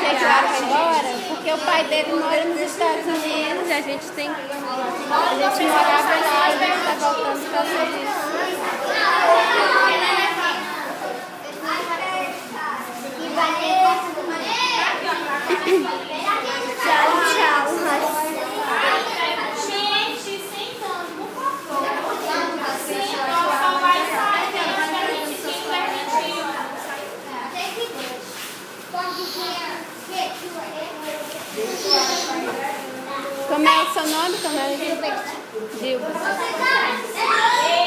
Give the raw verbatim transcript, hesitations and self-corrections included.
que o Eduardo vai embora? Porque o pai dele mora nos Estados Unidos e a gente tem. A gente morava lá e a gente está voltando para fazer isso. Tchau, tchau. Gente, sentando, por favor. Só vai sair, pra gente ficar pertinho. Como é o seu nome? Como é? Gilberto. Gilberto.